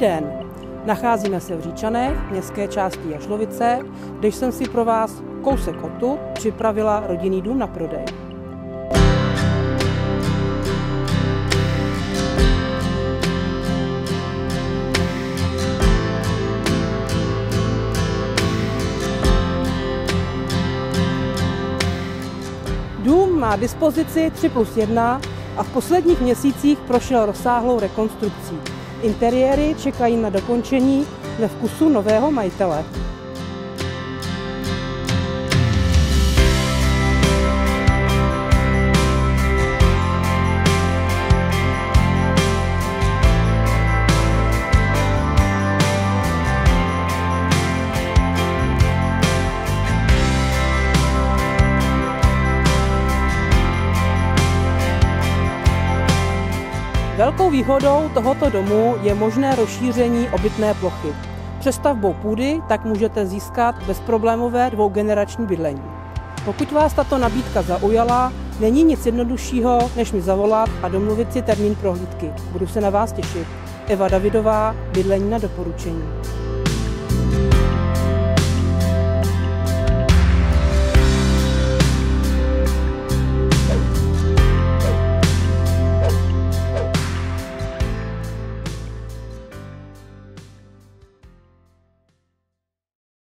den! Nacházíme se v Říčanech, městské části Jašlovice, kde jsem si pro vás kousek odtud připravila rodinný dům na prodej. Dům má dispozici 3+1 a v posledních měsících prošel rozsáhlou rekonstrukcí. Interiéry čekají na dokončení ve vkusu nového majitele. Velkou výhodou tohoto domu je možné rozšíření obytné plochy. Přestavbou půdy tak můžete získat bezproblémové dvougenerační bydlení. Pokud vás tato nabídka zaujala, není nic jednoduššího, než mi zavolat a domluvit si termín prohlídky. Budu se na vás těšit. Eva Davidová, Bydlení na doporučení.